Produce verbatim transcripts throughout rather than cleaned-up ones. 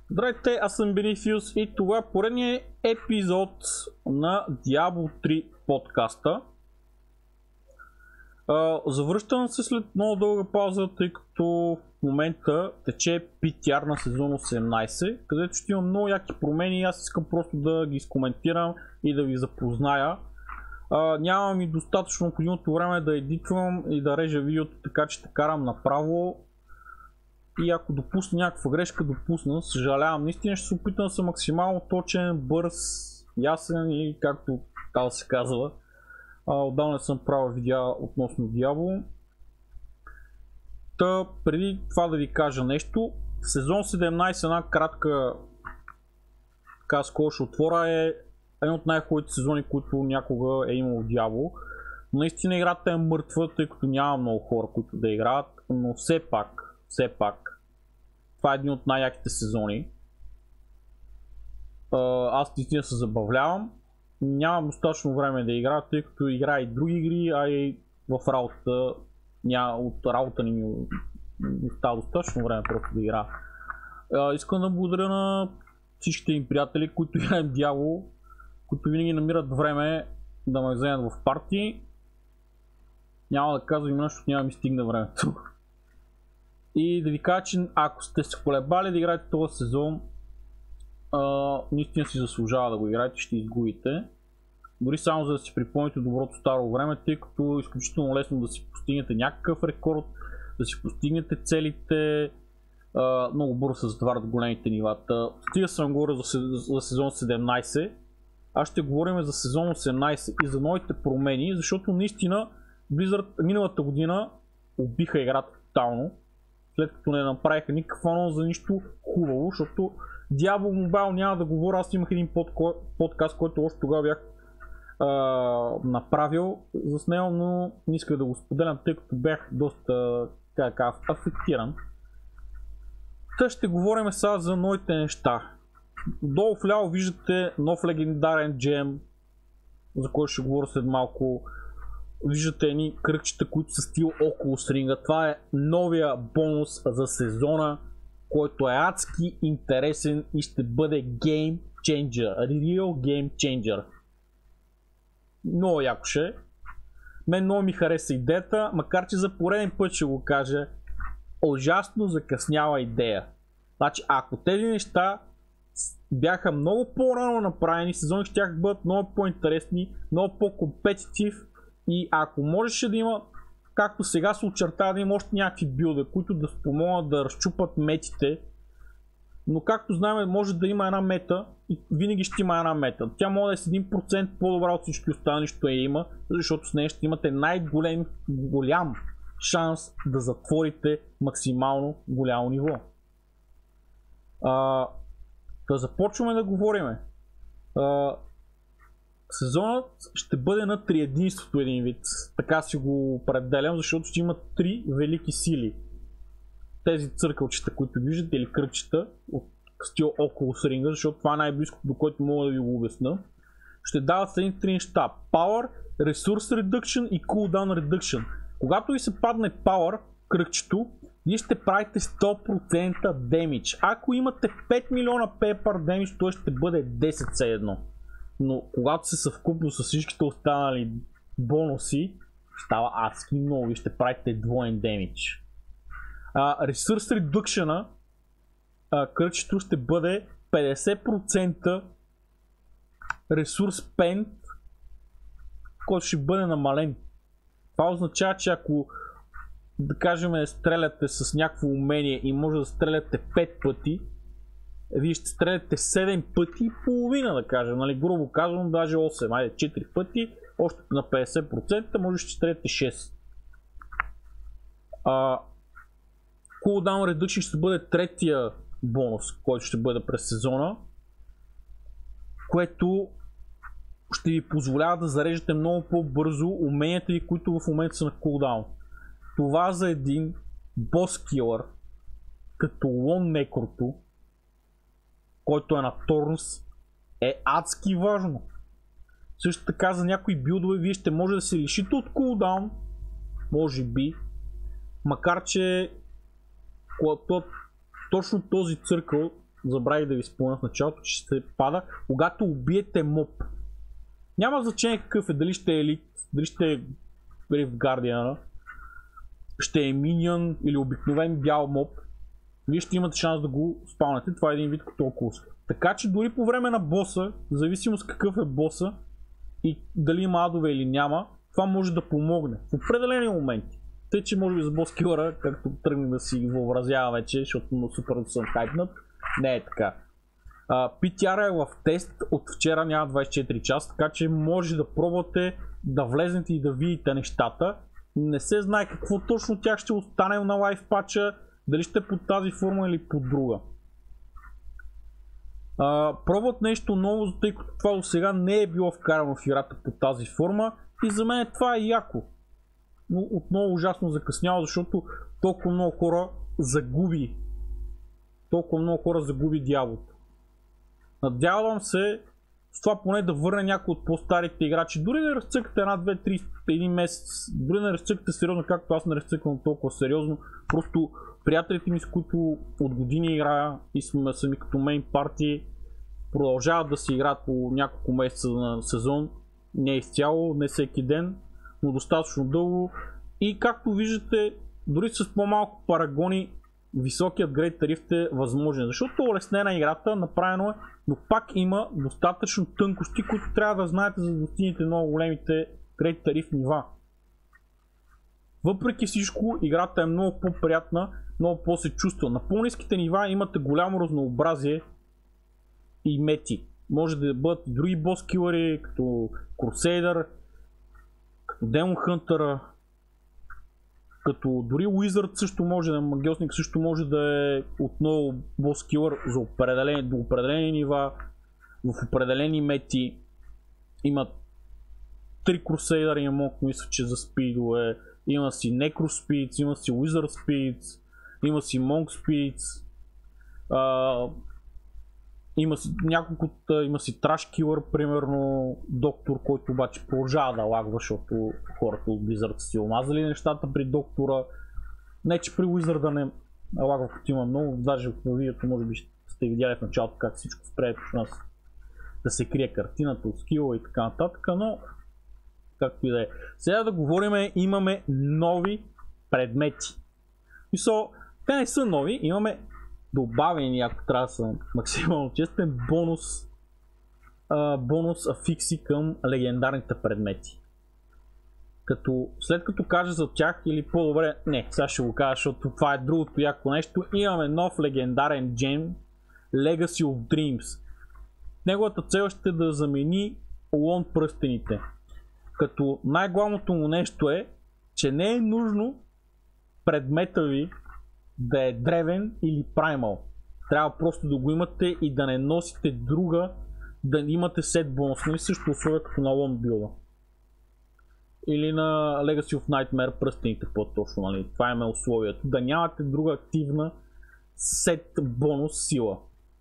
Здравейте, аз съм Бенефиус и това е поредният епизод на Diablo три подкаста. Завръщам се след много дълга пауза, тъй като в момента тече пи ти ар на сезон осемнайсет, където ще има много яки промени и аз искам просто да ги изкоментирам и да ви запозная. Uh, нямам и достатъчно необходимото време да едитвам и да режа видеото, така че ще карам направо. И ако допусна някаква грешка, допусна, съжалявам. Наистина ще се опитам да съм максимално точен, бърз, ясен и както така се казва. Uh, отдавна съм правил видео относно Diablo. Та, преди това да ви кажа нещо, сезон седемнайсет, една кратка така скоро ще отворя, е един от най-хубавите сезони, които някога е имал в Diablo. Наистина играта е мъртва, тъй като няма много хора, които да играят, но все пак, все пак, това е един от най-яките сезони. Аз наистина се забавлявам. Нямам достатъчно време да играя, тъй като играя и други игри, а и в работата, няма, от работа не ми остава достатъчно време просто да играя. Искам да благодаря на всичките им приятели, които играем Diablo, които винаги намират време да ме вземат в партии. Няма да казвам именно, защото няма ми стигна времето. И да ви кажа, че ако сте се колебали да играете този сезон, а, наистина си заслужава да го играете, ще изгубите. Дори само за да си припомните доброто старо време, тъй като е изключително лесно да си постигнете някакъв рекорд, да си постигнете целите. А, много бързо се затварят големите нивата. Стига съм говорил за, за сезон седемнайсет. Аз ще говорим за сезон осемнайсет и за новите промени, защото наистина Blizzard миналата година убиха играта тотално, след като не направиха никакъв анонс за нищо хубаво, защото Diablo Mobile няма да говоря, аз имах един подкаст, който още тогава бях а, направил с него, но не исках да го споделям, тъй като бях доста така, афектиран. Та ще говорим сега за новите неща. Долу вляво виждате нов легендарен джем, за който ще говоря след малко. Виждате едни кръгчета, които са стил около сринга. Това е новия бонус за сезона, който е адски интересен и ще бъде Game Changer. Real Game Changer. Много яко ще. Мен много ми хареса идеята, макар че за пореден път ще го кажа. Ужасно закъснява идея. Значи, ако тези неща бяха много по-рано направени, сезони ще бъдат много по-интересни, много по-компетитив и ако можеше да има, както сега се очертава, да има още някакви билда, които да спомогнат да разчупат метите, но както знаем, може да има една мета и винаги ще има една мета. Тя може да е с един процент по-добра от всички останали, що я има, защото с нея ще имате най-голям голям шанс да затворите максимално голямо ниво. А, да започваме да говорим. А, сезонът ще бъде на триединството един вид. Така си го определям, защото ще има три велики сили. Тези църкълчета, които виждате, или кръгчета от стил около сринга, защото това е най-близкото, до което мога да ви го обясна. Ще дават следните три неща: Power, Resource Reduction и Cooldown Reduction. Когато ви се падне Power кръгчето, вие ще правите сто процента демидж. Ако имате пет милиона пепър демидж, той ще бъде десет все едно. Но когато се съвкупно с всичките останали бонуси, става адски много и ще правите двоен демидж. Uh, Resource Reduction, uh, кръгчето ще бъде петдесет процента Resource Spend, който ще бъде намален. Това означава, че ако, да кажем, стреляте с някакво умение и може да стреляте пет пъти, вие ще стреляте седем пъти и половина, да кажем, нали, грубо казвам, даже осем, айде четири пъти, още на петдесет процента може ще стреляте шест. Uh, Cooldown Reduction ще бъде третия бонус, който ще бъде през сезона, което ще ви позволява да зареждате много по-бързо уменията ви, които в момента са на кулдаун. Това за един бос килър, като Лон Некрото, който е на Торнс, е адски важно. Също така за някои билдове вие ще може да се лишите от кулдаун, може би, макар че точно този църкъл забравих да ви спомня в началото, че ще пада, когато убиете моб. Няма значение какъв е, дали ще е елит, дали ще е Rift Guardian, ще е миньън или обикновен бял моб. Вие ще имате шанс да го спаунете, това е един вид като окулус. Така че дори по време на боса, в зависимост какъв е боса и дали има адове или няма, това може да помогне в определени моменти. Тъй, че може би за бос килъра, както тръгнах да си въобразява вече, защото много супер съм хайпнат, не е така. Uh, пи ти ар е в тест от вчера, няма двайсет и четири часа, така че може да пробвате да влезнете и да видите нещата. Не се знае какво точно тях ще остане на лайф патча, дали ще е под тази форма или под друга. Uh, пробват нещо ново, тъй като това до сега не е било вкарано в играта под тази форма и за мен това е яко. Но отново ужасно закъсняло, защото толкова много хора загуби толкова много хора загуби дяволото. Надявам се с това поне да върне някой от по-старите играчи. Дори да разцъкате една, две, три, един месец, дори да разцъкате сериозно, както аз не разцъквам толкова сериозно. Просто приятелите ми, с които от години играя и сме сами като мейн парти, продължават да си играят по няколко месеца на сезон. Не изцяло, не всеки ден, но достатъчно дълго. И както виждате, дори с по-малко парагони, високият грейд тариф е възможен, защото е улеснена играта, направено е, но пак има достатъчно тънкости, които трябва да знаете, за да достигнете много големите грейд тариф нива. Въпреки всичко, играта е много по-приятна, много по-се чувства. На по-ниските нива имате голямо разнообразие и мети. Може да бъдат и други бос килъри, като Crusader, като Demon Hunter, като дори Wizard също може да е, магиосник също може да е отново бос килър за определени, до определени нива, в определени мети. Има три Crusader, има, мисля, че за спидове, има си Necro Speeds, има си Wizard Speeds, има си Monk Speeds, а, има си няколко, има си Trash Killer, примерно Доктор, който обаче продължава да лагва, защото хората от Blizzard са си омазали нещата при Доктора. Не, че при Wizard да не лагва, като има много, даже в видеото може би сте видяли в началото как всичко спре почна да се крие картината от скила и така нататък, но както и да е. Сега да говорим, имаме нови предмети. Мисъл, те не са нови, имаме добавени, ако трябва да съм максимално честен, бонус, а, бонус афикси към легендарните предмети. Като след като кажа за тях, или по-добре, не, сега ще го кажа, защото това е другото яко нещо, имаме нов легендарен джем, Legacy of Dreams. Неговата цел ще е да замени лон пръстените. Като най-главното му нещо е, че не е нужно предмета ви да е древен или праймал. Трябва просто да го имате и да не носите друга, да имате сет бонус, нали също условия като на лон билда. Или на Legacy of Nightmare пръстените по-точно, нали? Това е условието. Да нямате друга активна сет бонус сила.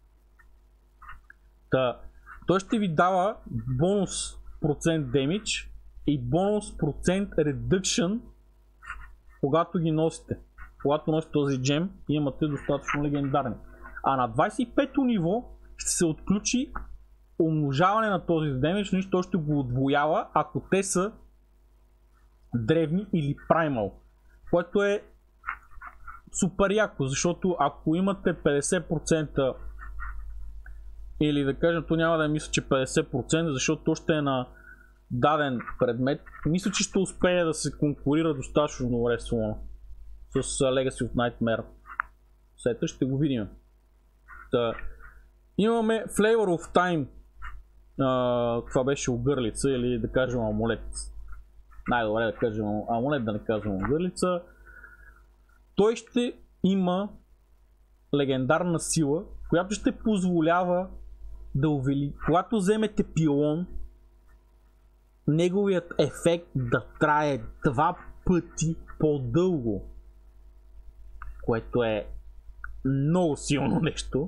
Та, той ще ви дава бонус процент damage и бонус процент reduction, когато ги носите. Когато носите този джем и имате достатъчно легендарни. А на двайсет и пето ниво ще се отключи умножаване на този демидж, но той ще го отвоява, ако те са древни или праймал. Което е супер яко, защото ако имате петдесет процента или да кажем, то няма да мисля, че петдесет процента, защото то ще е на даден предмет, мисля, че ще успее да се конкурира достатъчно добре с лона. С Legacy of Nightmare сета, ще го видим. Та, имаме Flavor of Time. А, това беше огърлица или да кажем амулет. Най-добре да кажем амулет, да не кажем огърлица. Той ще има легендарна сила, която ще позволява да увели... Когато вземете пилон, неговият ефект да трае два пъти по-дълго. Което е много силно нещо.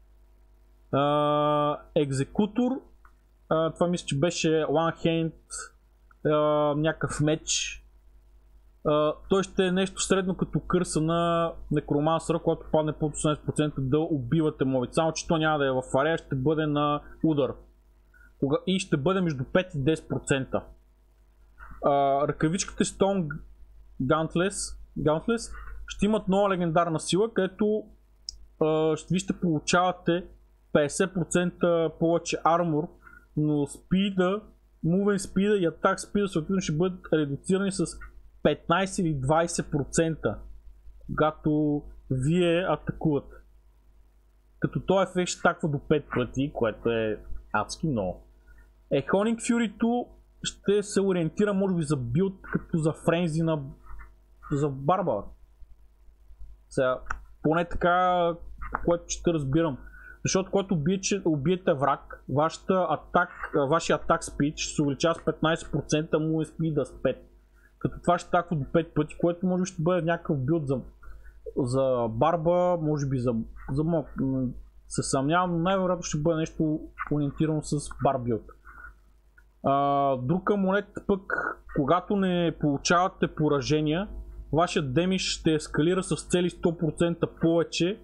Uh, екзекутор. Uh, това мисля, че беше One Hand, uh, някакъв меч. Uh, той ще е нещо средно като кърса на некромансъра, който падне под осемнайсет процента да убивате мобите. Само че то няма да е в арея, ще бъде на удар. Кога... И ще бъде между пет и десет процента. Uh, ръкавичките Stone Gauntless, Gauntless ще имат нова легендарна сила, където uh, ви ще получавате петдесет процента повече армор, но спида, мувен спида и атак спида съответно ще бъдат редуцирани с петнайсет или двайсет процента, когато вие атакувате. Като този ефект ще таква до пет пъти, което е адски много. Echonic Fury two ще се ориентира може би за билд като за френзи на за барба. Сега, поне така, което ще разбирам. Защото когато убиете, убиете враг, вашата атак, вашия атак спид ще се увеличава с петнайсет процента, му е спида с пет. Като това ще таква до пет пъти, което може би ще бъде някакъв билд за, за барба, може би за, за мок. Се съмнявам, но най-вероятно ще бъде нещо ориентирано с бар билд. А, друг амулет пък, когато не получавате поражения, вашият демидж ще ескалира с цели сто процента повече,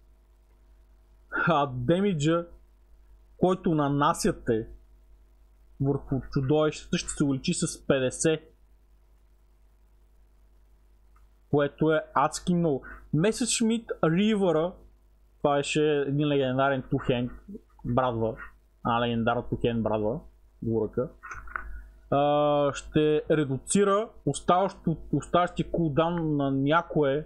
а демиджа, който нанасяте върху чудовищата, ще се увеличи с петдесет. Което е адски много. Messerschmitt Reaver, това беше един легендарен two-hand брадва, а легендарна two-hand брадва, двуръка. Uh, ще редуцира оставащия кулдаун на някое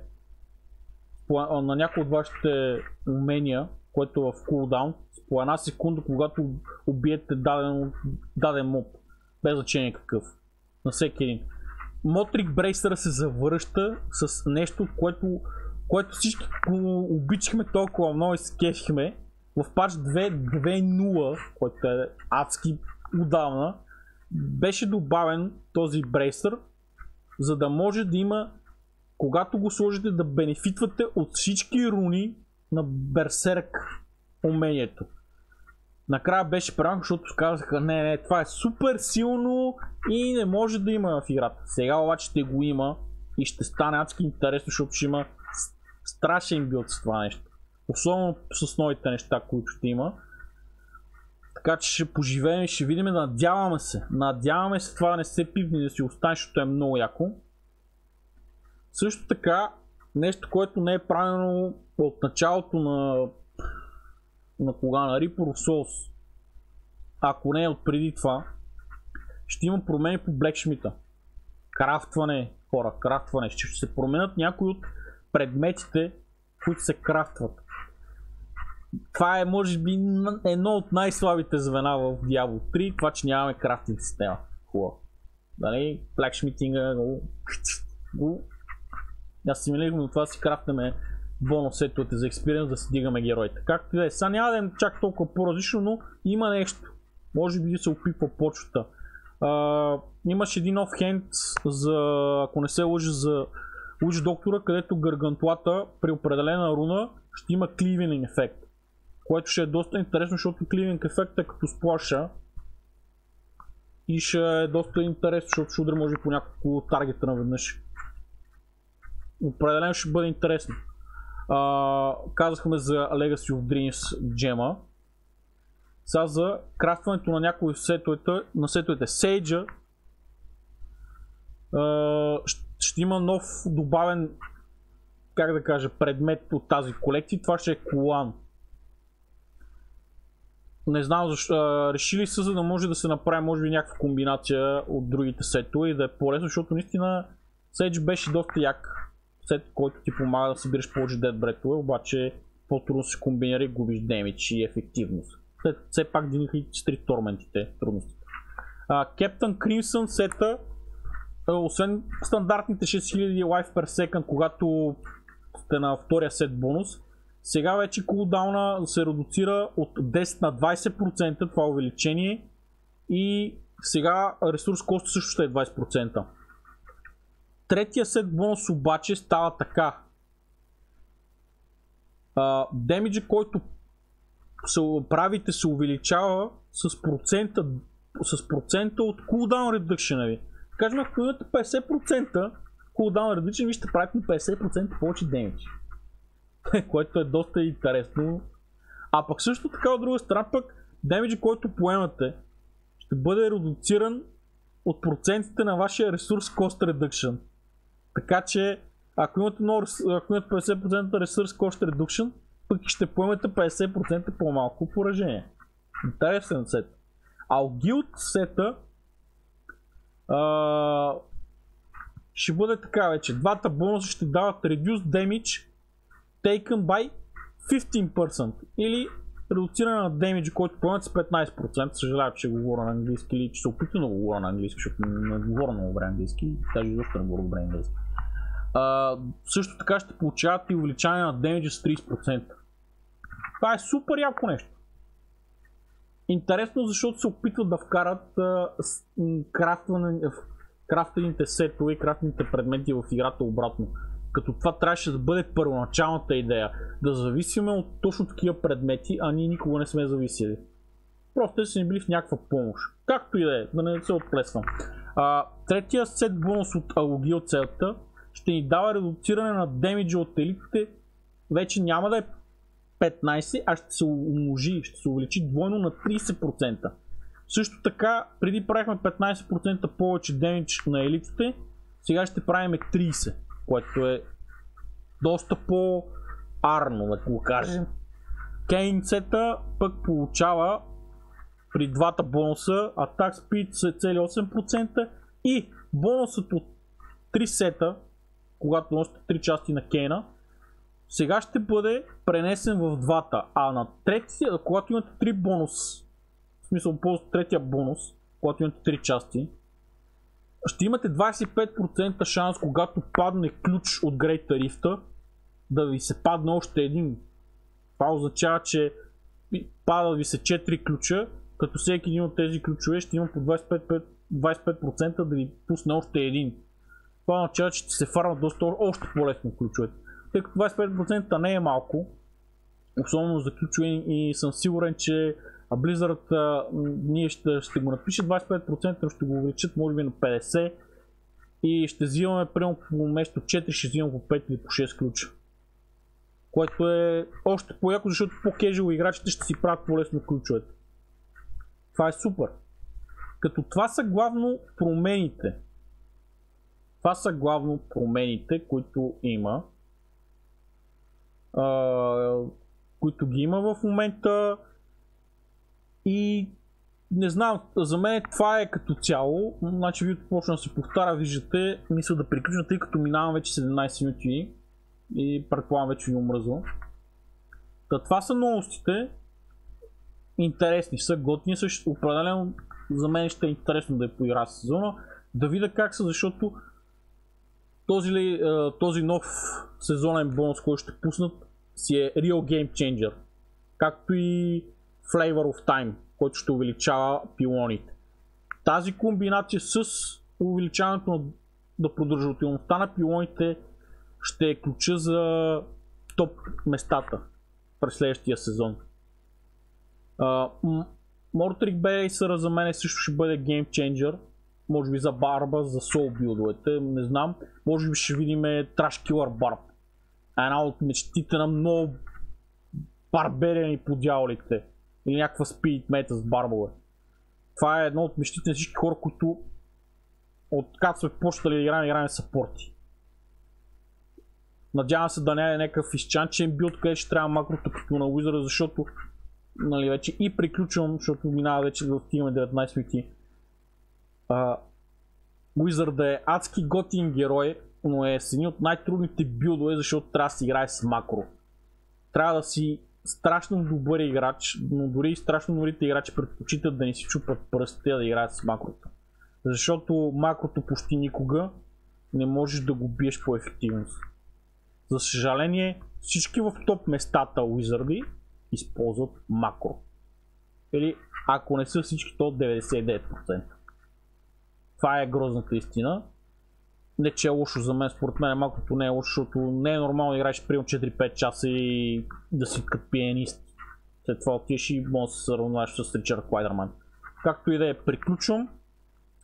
на някои от вашите умения, което е в кулдаун по една секунда, когато убиете даден, даден моб, без значение какъв, на всеки един. Мотрик Брейсъра се завръща с нещо, което, което всички обичахме толкова много и се кефихме. В патч две точка две точка нула, който е адски отдавна, беше добавен този брейсър, за да може да има, когато го сложите, да бенефитвате от всички руни на Берсерк умението. Накрая беше правилно, защото казаха, не, не, това е супер силно и не може да има в играта. Сега обаче ще го има и ще стане адски интересно, защото ще има страшен билд с това нещо. Особено с новите неща, които ще има. Така че ще поживеем и ще видим, надяваме се. Надяваме се това да не се пипне, да си остане, защото е много яко. Също така, нещо, което не е правилно от началото на на кога на Reaper of Souls, ако не е от преди това, ще има промени по Blacksmith-а. Крафтване, хора, крафтване. Ще се променят някои от предметите, които се крафтват. Това е може би едно от най-слабите звена в Diablo три, това че нямаме крафтинг система. Хубаво. Дали, Blacksmithing-а го... го... Аз си милихме, но това си крафтаме бонус сетовете за експириенс, да си дигаме героите. Както и да е. Сега няма да е чак толкова по-различно, но има нещо. Може би се опипва почвата. Uh, имаш един офхенд за, ако не се лъжи, за Witch доктора, където гаргантуата при определена руна ще има кливинг ефект. Което ще е доста интересно, защото кливинг ефект е като сплаша. И ще е доста интересно, защото ще удари може по няколко таргета наведнъж. Определено ще бъде интересно. Uh, казахме за Legacy of Dreams джема. Сега за крафтването на някои сетовете, на сетовете Сейджа, uh, ще има нов добавен, как да кажа, предмет от тази колекция. Това ще е колан. Не знам защо, uh, решили са, за да може да се направи може би някаква комбинация от другите сетове и да е по-лесно, защото наистина Сейдж беше доста як сет, който ти помага да събираш повече Dead Breath-ове, обаче по-трудно се комбинира и губиш демидж и ефективност. Те все пак дигнаха и Street Torment-ите трудностите. Uh, Captain Crimson сета, uh, освен стандартните шест хиляди life per second, когато сте на втория сет бонус, сега вече кулдауна се редуцира от десет на двайсет процента, това увеличение, и сега ресурс кост също ще е двайсет процента. Третия сет бонус обаче става така. Uh, демиджа, който се правите, се увеличава с процента, с процента от cooldown reduction ви. Кажем, ако имате петдесет процента cooldown reduction ви ще правите на петдесет процента повече демидж. Което е доста интересно. А пък също така от друга страна пък демиджа, който поемате, ще бъде редуциран от процентите на вашия ресурс cost reduction. Така че ако имате, много, ако имате петдесет процента ресурс cost reduction, пък ще поемете петдесет процента по-малко поражение. Интересен сет. А от guild сета а, ще бъде така вече. Двата бонуса ще дават reduce damage taken by петнайсет процента или редуциране на демиджа, който поемат с петнайсет процента. Съжалявам, че говоря на английски или че се опитвам да говоря на английски, защото не говоря много добре английски, даже изобщо не говоря добре английски. Uh, също така ще получавате и увеличаване на демиджа с трийсет процента. Това е супер яко нещо. Интересно, защото се опитват да вкарат uh, крафтване, крафтените сетове и крафтените предмети в играта обратно. Като това трябваше да бъде първоначалната идея. Да зависиме от точно такива предмети, а ние никога не сме зависели. Просто са ни били в някаква помощ. Както и да е, да не се отплесвам. Uh, третия сет бонус от алогия от целта ще ни дава редуциране на демиджа от елитите. Вече няма да е петнайсет, а ще се умножи, ще се увеличи двойно на трийсет процента. Също така, преди правихме петнайсет процента повече демидж на елитите, сега ще правим трийсет, което е доста по-арно, да го кажем. Кейн сета пък получава при двата бонуса Attack Speed цели осем процента и бонусът от три сета, когато носите три части на Кейна, сега ще бъде пренесен в двата, а на третия, когато имате три бонус, в смисъл по третия бонус, когато имате три части, ще имате двайсет и пет процента шанс, когато падне ключ от Great Rift, да ви се падне още един. Това означава, че падат ви се четири ключа, като всеки един от тези ключове ще има по двайсет и пет процента да ви пусне още един. Това означава, че ще се фармат доста още по-лесно ключовете. Тъй като двайсет и пет процента не е малко, особено за ключове, и съм сигурен, че Blizzard а, ние ще, ще го напише двайсет и пет процента, но ще го увеличат може би на петдесет процента и ще взимаме примерно вместо четири, ще взимаме по пет или по шест ключа. Което е още по-яко, защото по-кежуал играчите ще си правят по-лесно ключовете. Това е супер. Като това са главно промените. Това са главно промените, които има. Uh, които ги има в момента и не знам, за мен това е като цяло. Значи видеото почна да се повтаря, виждате, мисля да приключа, тъй като минавам вече седемнайсет минути и предполагам вече ви омръзва. Та, това са новостите. Интересни са, готини са, определено за мен ще е интересно да я поигра сезона, да видя как са, защото този, този нов сезонен бонус, който ще пуснат, си е Real Game Changer, както и Flavor of Time, който ще увеличава пилоните. Тази комбинация с увеличаването на, на продължителността на пилоните ще е ключа за топ местата през следващия сезон. Uh, Mortric Baser за мен също ще бъде Game Changer. Може би за Барба, за Soul билдовете, не знам. Може би ще видим Trash Killer Barb. Една от мечтите на много барберени по дяволите. Или някаква Speed мета с барбове. Това е едно от мечтите на всички хора, които откакто сме почнали да играем, играем съпорти. Надявам се да не е някакъв изчанчен билд, където ще трябва макрото като на Wizard, защото нали, вече и приключвам, защото минава вече да стигаме деветнайсет минути. Uh, Wizard е адски готин герой, но е с един от най-трудните билдове, защото трябва да си играе с макро. Трябва да си страшно добър играч, но дори и страшно добрите играчи предпочитат да не си чупат пръстите, да играят с макрото. Защото макрото почти никога не можеш да го биеш по ефективност. За съжаление, всички в топ местата Wizard използват макро. Или ако не са всички, то деветдесет и девет процента. Това е грозната истина. Не че е лошо за мен, според мен макрото не е лошо, защото не е нормално да играеш примерно четири-пет часа и да си като пианист. След това отиеш и може да се сравняваш с Ричард Клайдърман. Както и да е, приключвам.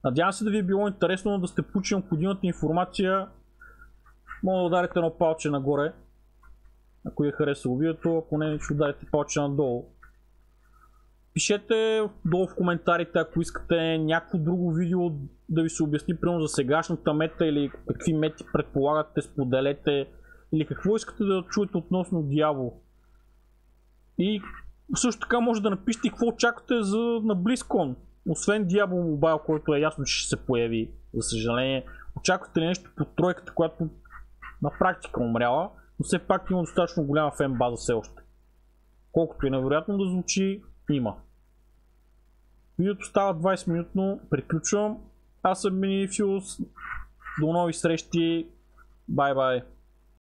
Надявам се да ви е било интересно, да сте получили необходимата информация. Може да ударите едно палче нагоре, ако ви е харесало видеото, ако не, ще ударите палче надолу. Пишете долу в коментарите, ако искате някакво друго видео да ви се обясни, примерно за сегашната мета или какви мети предполагате, споделете, или какво искате да чуете относно Diablo. И също така може да напишете какво очаквате за, на BlizzCon. Освен Diablo Mobile, който е ясно, че ще се появи, за съжаление. Очаквате ли нещо по тройката, която на практика умряла, но все пак има достатъчно голяма фен база все още. Колкото и невероятно да звучи, има. Видеото става двайсет минутно, приключвам. Аз съм Minifuse. До нови срещи. Бай бай.